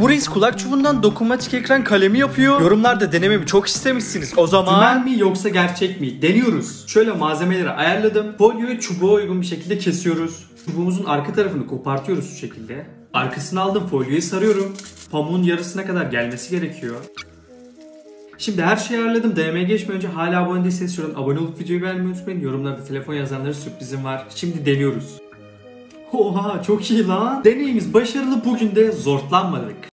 Bu reis kulak çubuğundan dokunmatik ekran kalemi yapıyor. Yorumlarda denememi çok istemişsiniz. O zaman dümen mi yoksa gerçek mi? Deniyoruz. Şöyle malzemeleri ayarladım. Folyoyu çubuğa uygun bir şekilde kesiyoruz. Çubuğumuzun arka tarafını kopartıyoruz şu şekilde. Arkasını aldım, folyoyu sarıyorum. Pamuğun yarısına kadar gelmesi gerekiyor. Şimdi her şeyi ayarladım. Denemeye geçmeden önce hala abone değilseniz şuradan abone olup videoyu beğenmeyi unutmayın. Yorumlarda telefon yazanlara sürprizim var. Şimdi deniyoruz. Oha çok iyi lan. Deneyimiz başarılı, bugün de zortlanmadık.